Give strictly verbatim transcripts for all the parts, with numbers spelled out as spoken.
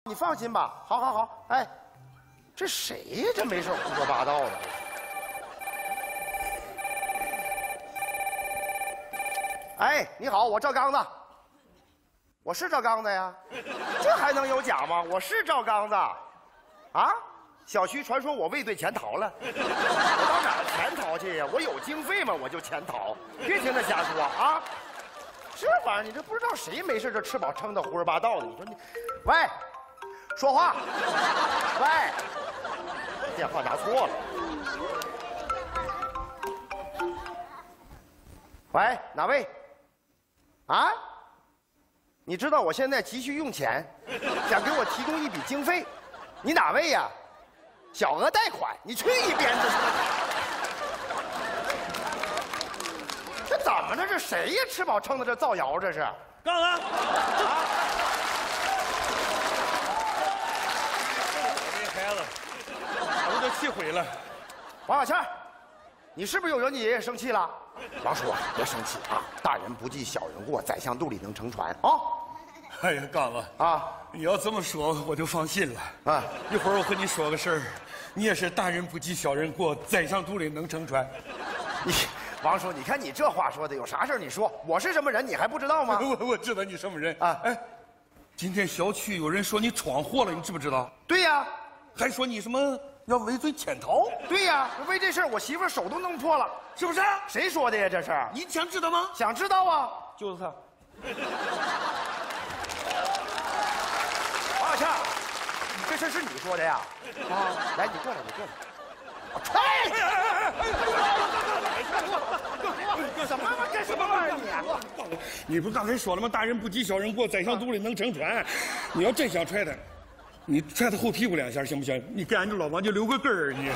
你放心吧。好，好，好。哎，这谁呀？这没事胡说八道的。哎，你好，我赵刚子。我是赵刚子呀，这还能有假吗？我是赵刚子。啊？小区传说我未兑潜逃了，我到哪儿潜逃去呀？我有经费吗？我就潜逃，别听他瞎说啊！这玩意儿，你这不知道谁没事这吃饱撑的胡说八道的。你说你，喂，说话，喂，电话拿错了。喂，哪位？啊？你知道我现在急需用钱，想给我提供一笔经费，你哪位呀？小额贷款，你去一边子！这怎么着？这谁呀？吃饱撑的这造谣，这是？ 杠子，啊！我这孩子，把我都气毁了。 王小倩，你是不是又惹你爷爷生气了？王叔啊，别生气啊！大人不计小人过，宰相肚里能撑船啊！ 哎呀，杠子啊，你要这么说，我就放心了啊。一会儿我和你说个事儿。你也是大人不计小人过，宰相肚里能撑船。 你，王叔，你看你这话说的，有啥事儿你说，我是什么人你还不知道吗？ 我我知道你什么人啊！哎，今天小区有人说你闯祸了，你知不知道？ 对呀， 还说你什么要畏罪潜逃？ 对呀，为这事儿我媳妇手都弄破了， 是不是？ 谁说的呀？这是？ 你想知道吗？ 想知道啊， 就是他。 王小倩。这事是你说的呀？啊，来，你过来，你过来。我踹！什么玩意儿？这什么玩意儿？ 你你不刚才说了吗？大人不计小人过，宰相肚里能撑船。你要真想踹他，你踹他后屁股两下行不行？你给俺这老王就留个根儿，你。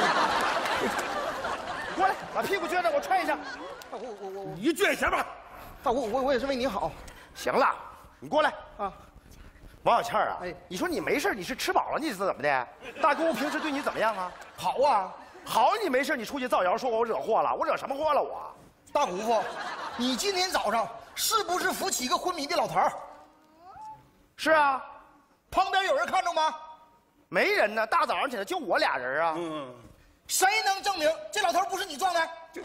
过来，把屁股撅着，我踹一下。 我我我我， 你撅一下吧。 大姑，我我也是为你好。 行了，你过来啊。 王小倩啊， 哎， 你说你没事，你是吃饱了你是怎么的？大姑平时对你怎么样啊？ 好啊， 好，你没事，你出去造谣说我惹祸了，我惹什么祸了我？ 大姑父，你今天早上是不是扶起一个昏迷的老头？ 是啊， 旁边有人看着吗？ 没人呢，大早上起来就我俩人啊。 嗯， 谁能证明这老头不是你撞的？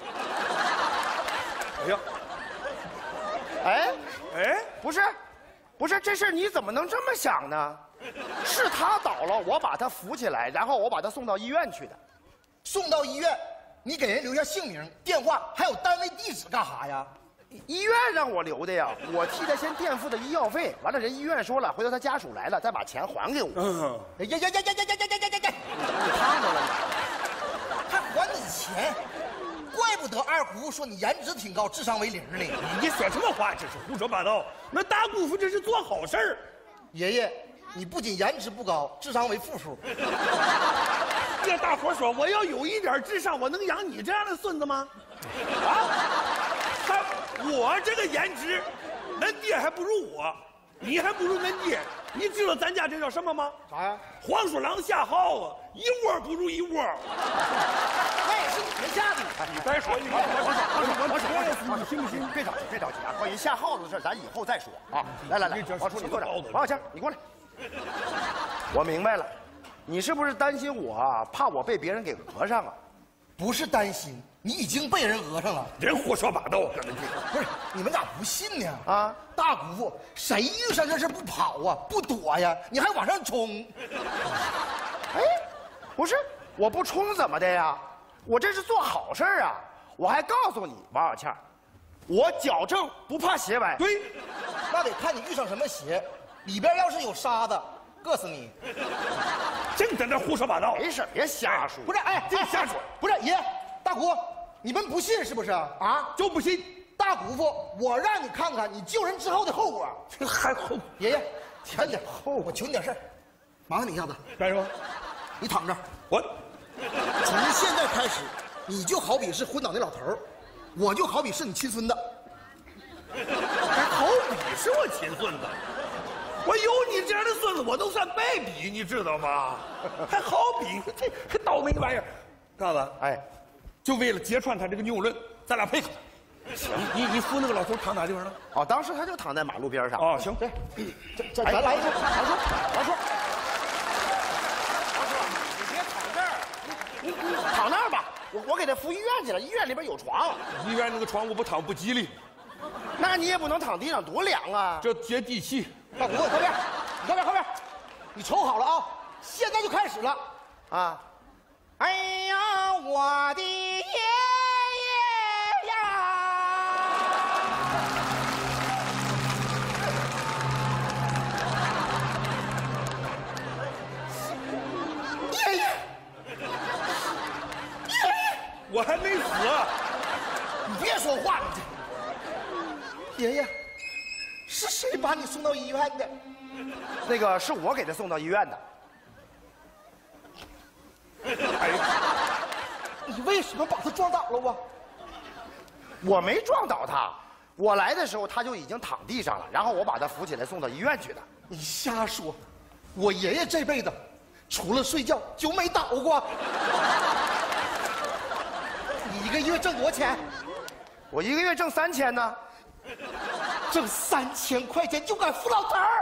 哎呀， 哎哎， 不是。不是这事你怎么能这么想呢？是他倒了，我把他扶起来，然后我把他送到医院去的。 送到医院，你给人留下姓名、电话，还有单位地址干啥呀？ 医院让我留的呀，我替他先垫付的医药费，完了人医院说了，回头他家属来了再把钱还给我。 嗯， 哎呀呀呀呀呀呀呀呀呀呀！ 你看着了你， 还还你钱？怪不得二姑父说你颜值挺高，智商为零呢。 你说什么话？这是胡说八道。那大姑父这是做好事儿。 爷爷，你不仅颜值不高，智商为负数。 这大伙说我要有一点智商，我能养你这样的孙子吗？啊？他我这个颜值，恁爹还不如我，你还不如恁爹。你知道咱家这叫什么吗？ 啥呀？ 黄鼠狼下耗子，一窝不如一窝。 那也是你们下的。 你别说，你别说， 王叔，王叔，你信不信？别着急，别着急啊！关于下耗子的事，咱以后再说啊。来来来，王叔你坐这儿，王小倩你过来。我明白了，你是不是担心我，怕我被别人给讹上啊？ 不是担心，你已经被人讹上了。 人胡说八道， 不是你们咋不信呢？ 啊， 大姑父，谁遇上这事不跑啊，不躲呀？你还往上冲？ 哎，不是，我不冲怎么的呀？我这是做好事啊！我还告诉你，王小倩，我矫正不怕鞋崴。 对，那得看你遇上什么鞋，里边要是有沙子，硌死你。 净在那胡说八道。 没事，别瞎说。 不是，哎， 净瞎说。 不是爷，大姑，你们不信是不是啊？ 就不信。 大姑父，我让你看看你救人之后的后果。 还后爷爷，慢点，我求你点事儿，麻烦你一下子。 干什么？ 你躺这儿。 我从现在开始，你就好比是昏倒那老头儿，我就好比是你亲孙子。 还好比是我亲孙子，我有你这样的孙子，我都算败笔，你知道吗？还好比这这倒霉玩意儿，干子， 哎， 就为了揭穿他这个谬论，咱俩配合。行，你你扶那个老头躺哪地方了？ 哦，当时他就躺在马路边上。 哦，行， 对，这这咱来一个，王叔，王叔。 去了，医院里边有床。 医院那个床我不躺不吉利， 那你也不能躺地上，多凉啊！ 这接地气。 大虎，快点，你快点，快点，你瞅好了啊！现在就开始了啊！ 哎呀，我的爷爷呀！爷爷，爷爷， 我还没死啊！ 你别说话，你这爷爷，是谁把你送到医院的？ 那个是我给他送到医院的。 哎， 你为什么把他撞倒了啊？ 我没撞倒他，我来的时候他就已经躺地上了，然后我把他扶起来送到医院去的。 你瞎说！我爷爷这辈子除了睡觉就没倒过。你一个月挣多少钱？ 我一个月挣三千呢。 挣三千块钱就敢扶老头儿？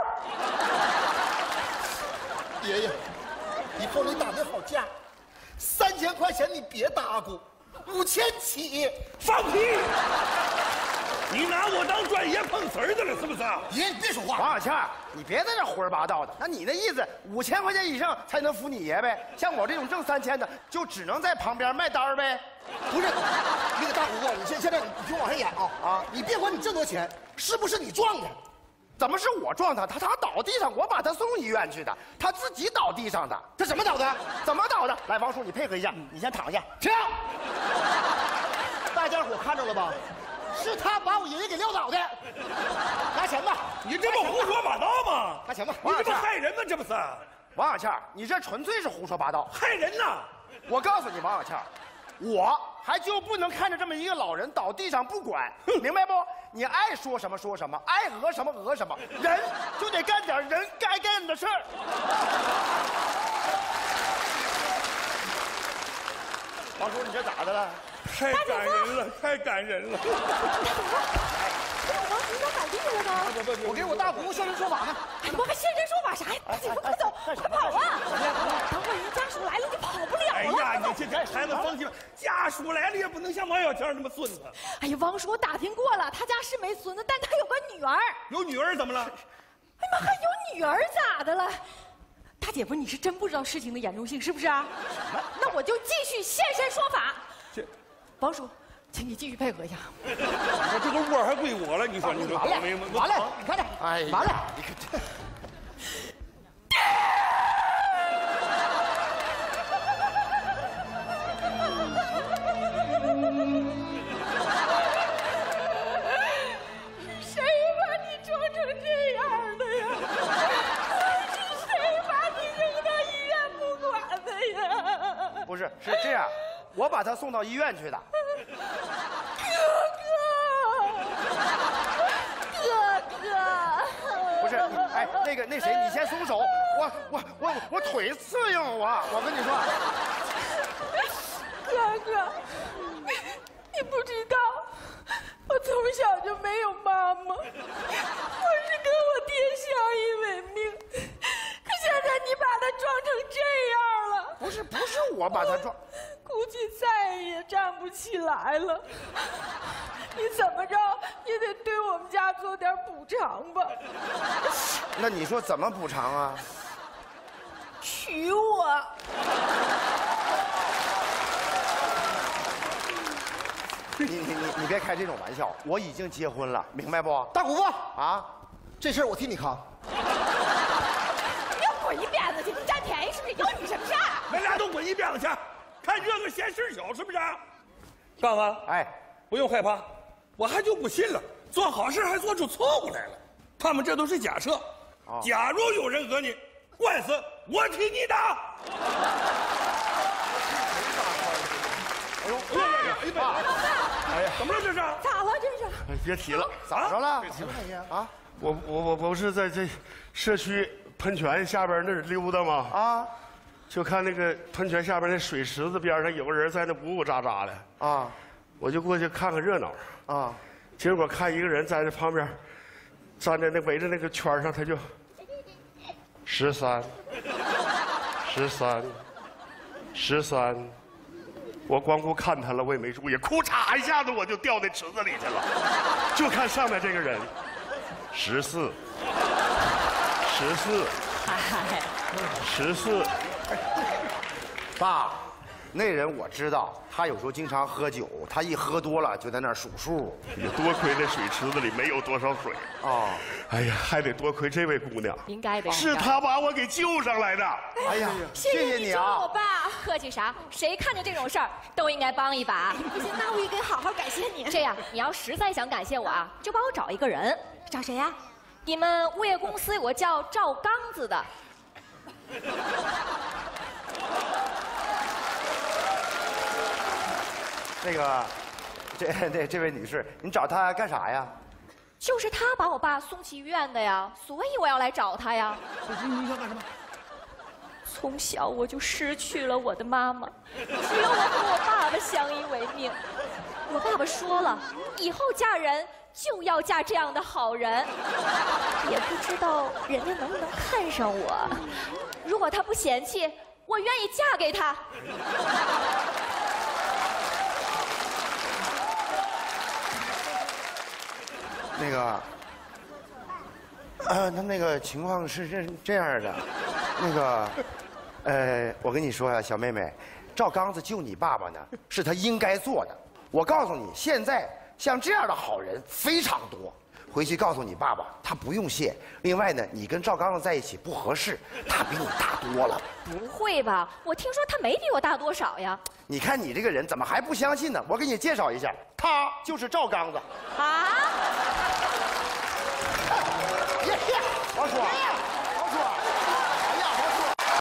爷爷，以后你打那好价，三千块钱你别搭咕，五千起。 放屁！你拿我当专业碰瓷儿的了是不是？ 爷爷，你别说话。 王小倩，你别在这胡说八道的。那你的意思，五千块钱以上才能扶你爷呗？像我这种挣三千的，就只能在旁边卖单儿呗？ 不是，那个大胡子，你现现在你听我往下演啊啊！你别管你挣多少钱，是不是你撞的？ 怎么是我撞他？他他倒地上，我把他送医院去的，他自己倒地上的。 他怎么倒的？ 怎么倒的？来，王叔，你配合一下，你先躺下。 停！大家伙看着了吧？是他把我爷爷给撂倒的。拿钱吧！ 你这不胡说八道吗？ 拿钱吧！ 你这不害人吗？这不是？ 王小倩，你这纯粹是胡说八道， 害人呐！ 我告诉你，王小倩，我还就不能看着这么一个老人倒地上不管，明白不？你爱说什么说什么，爱讹什么讹什么，人就得干点人该干的事儿。王叔，你这咋的了？ 太感人了，太感人了！ 王叔，你咋倒地了呢？ 我给我大姑姑现身说法呢。 哎，我还现身说法啥呀？快走，快走，快跑啊！等会儿人家属来了，你跑不了了。 哎呀，你这这孩子放心吧，家属来了也不能像王小倩那么孙子。 哎呀，王叔，我打听过了，他家是没孙子，但他有个女儿。 有女儿怎么了？ 哎妈，还有女儿咋的了？大姐夫，你是真不知道事情的严重性是不是啊？那我就继续现身说法。 这， 王叔，请你继续配合一下。 我这个窝还归我了，你说你说完了，完了，你看这， 哎呀， 完了， 你看这。 谁把你撞成这样的呀？是谁把你扔到医院不管的呀？ 不是，是这样，我把他送到医院去的。 哥哥， 不是，你哎，那个那谁，你先松手，我我我我腿刺硬，我我跟你说， 哥哥，你不知道，我从小就没有妈妈，我是跟我爹相依为命，可现在你把他撞成这样了， 不是不是我把他撞， 估计再也站不起来了。你怎么着也得对我们家做点补偿吧？ 那你说怎么补偿啊？ 娶我。 你你你你别开这种玩笑，我已经结婚了，明白不？ 大姑父啊， 这事儿我替你扛。 你要滚一边子去！你占便宜是不是？有你什么事儿？ 咱俩都滚一边子去，看热闹嫌事儿小是不是？刚刚哎， 不用害怕，我还就不信了，做好事还做出错误来了。他们这都是假设。 哦假如有人讹你，官司我替你打。 哎呦， 哎呀，哎呀，哎呀，怎么了这是？ 咋了这是？ 哎别提了， 咋着了？啊我我我不是在这社区喷泉下边那儿溜达吗？ 啊就看那个喷泉下边那水池子边上有个人在那呜呜喳喳的， 啊我就过去看看热闹。 啊！ 结果看一个人在这旁边，站在那围着那个圈上，他就十三、十三、十三、 我光顾看他了，我也没注意，哭嚓一下子我就掉那池子里去了。就看上面这个人，十四，十四，十四。 爸，那人我知道，他有时候经常喝酒，他一喝多了就在那儿数数。 也多亏那水池子里没有多少水哦， 哎呀，还得多亏这位姑娘， 应该的。 是她把我给救上来的。 哎呀， 谢谢你救我啊！ 爸，客气啥？谁看见这种事儿都应该帮一把。 不行，那我也得好好感谢你。 这样，你要实在想感谢我啊，就帮我找一个人。 找谁呀？ 你们物业公司有个叫赵刚子的。 那个，这这这位女士，你找他干啥呀？ 就是他把我爸送去医院的呀，所以我要来找他呀。 你你想干什么？ 从小我就失去了我的妈妈，只有我和我爸爸相依为命。我爸爸说了，以后嫁人就要嫁这样的好人，也不知道人家能不能看上我。如果他不嫌弃，我愿意嫁给他。 那个，呃，他那个情况是这这样的，那个，呃，我跟你说呀，小妹妹，赵刚子救你爸爸呢，是他应该做的。我告诉你，现在像这样的好人非常多。回去告诉你爸爸，他不用谢。另外呢，你跟赵刚子在一起不合适，他比你大多了。 不会吧？我听说他没比我大多少呀。 你看你这个人怎么还不相信呢？我给你介绍一下，他就是赵刚子。 啊？ 王叔。